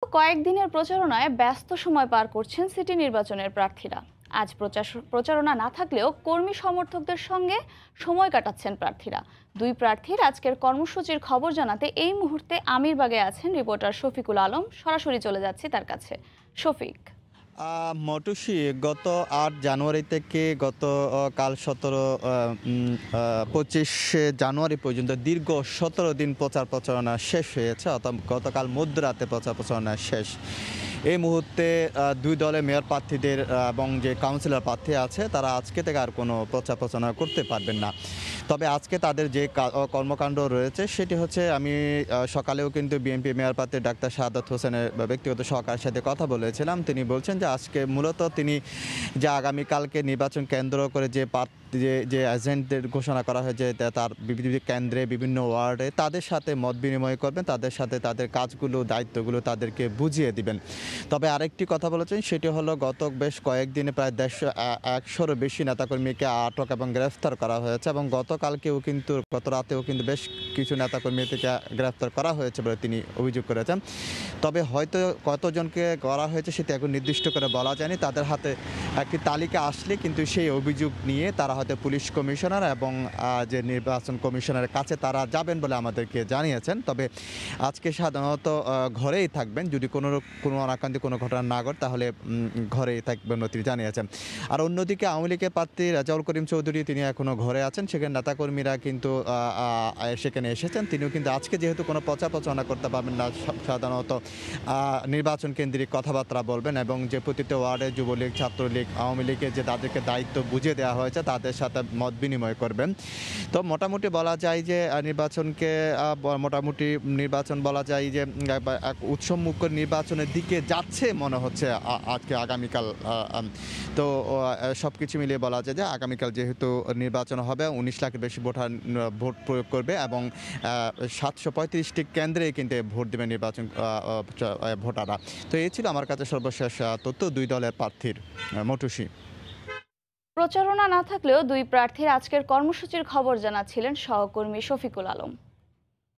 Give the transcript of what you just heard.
কয়েকদিনের প্রচারণায় ব্যস্ত সময় পার করছেন সিটি নির্বাচনের প্রার্থীরা। আজ প্রচারণা না থাকলেও কর্মী সমর্থকদের সঙ্গে সময় কাটাচ্ছেন প্রার্থীরা। দুই প্রার্থীর আজকের কর্মসূচির খবর জানাতে এই মুহূর্তে আমিরবাগে আছেন রিপোর্টার শফিকুল আলম। সরাসরি চলে যাচ্ছি তার কাছে। শফিক। মটুসি গত ৮ জানুয়ারি থেকে কাল ২৫ জানুয়ারি পর্যন্ত দীর্ঘ ১৭ দিন প্রচারণা শেষ হয়েছে, অর্থাৎ গতকাল মধ্যরাতে প্রচারণা শেষ। এই মুহূর্তে দুই দলের মেয়র প্রার্থীদের এবং যে কাউন্সিলর প্রার্থী আছে তারা আজকে থেকে আর কোনো প্রচারণা করতে পারবেন না। তবে আজকে তাদের যে কর্মকাণ্ড রয়েছে সেটি হচ্ছে, আমি সকালেও কিন্তু বিএনপি মেয়র প্রার্থী ডাক্তার শাহাদাত হোসেনের ব্যক্তিগত সহকারীর সাথে কথা বলেছিলাম। তিনি বলছেন যে আজকে মূলত তিনি যে আগামীকালকে নির্বাচন কেন্দ্র করে যে এজেন্টদের ঘোষণা করা হয়েছে তার বিভিন্ন কেন্দ্রে বিভিন্ন ওয়ার্ডে তাদের সাথে মত বিনিময় করবেন, তাদের সাথে তাদের কাজগুলো দায়িত্বগুলো তাদেরকে বুঝিয়ে দিবেন। তবে আরেকটি কথা বলেছেন, সেটি হলো গত বেশ কয়েকদিনে প্রায় 100-100-র বেশি নেতাকর্মীকে আটক এবং গ্রেফতার করা হয়েছে, এবং গত রাতেও কিন্তু বেশ কিছু নেতাকর্মীকে গ্রেফতার করা হয়েছে বলে তিনি অভিযোগ করেছেন। তবে হয়তো কতজনকে করা হয়েছে সেটা এখন নির্দিষ্ট করে বলা যায়নি। তাদের হাতে একটি তালিকা আসলে কিন্তু সেই অভিযোগ নিয়ে তারা হয়তো পুলিশ কমিশনার এবং যে নির্বাচন কমিশনারের কাছে তারা যাবেন বলে আমাদেরকে জানিয়েছেন। তবে আজকে সাধারণত ঘরেই থাকবেন, যদি কোনো অনাকাঙ্ক্ষিত কোনো ঘটনা না ঘটে তাহলে ঘরেই থাকবেন তিনি জানিয়েছেন। আর অন্যদিকে আওয়ামী লীগের প্রার্থী রেজাউল করিম চৌধুরী তিনি এখনও ঘরে আছেন, সেখানে নেতাকর্মীরা কিন্তু সেখানে এসেছেন। তিনিও কিন্তু আজকে যেহেতু কোনো প্রচারণা করতে পারবেন না, সাধারণত নির্বাচন কেন্দ্রিক কথাবার্তা বলবেন এবং যে প্রতিটি ওয়ার্ডে যুবলীগ, ছাত্রলীগ, আওয়ামী লীগের যে তাদেরকে দায়িত্ব বুঝিয়ে দেওয়া হয়েছে তাদের সাথে মত বিনিময় করবেন। তো মোটামুটি বলা যায় যে নির্বাচন বলা যায় যে এক উৎসবমুখর নির্বাচনের দিকে যাচ্ছে মনে হচ্ছে আজকে আগামীকাল। তো সব কিছু মিলিয়ে বলা যায় যে আগামীকাল যেহেতু নির্বাচন হবে ১৯ লাখের বেশি ভোট প্রয়োগ করবে এবং ৭৩৫টি কেন্দ্রে কিন্তু ভোট দেবে নির্বাচন ভোটাররা। তো এই ছিল আমার কাছে সর্বশেষ তথ্য দুই দলের প্রার্থীর। মটুসি। প্রচারণা না থাকলেও দুই প্রার্থীর আজকের কর্মসূচির খবর জানাচ্ছিলেন সহকর্মী শফিকুল আলম।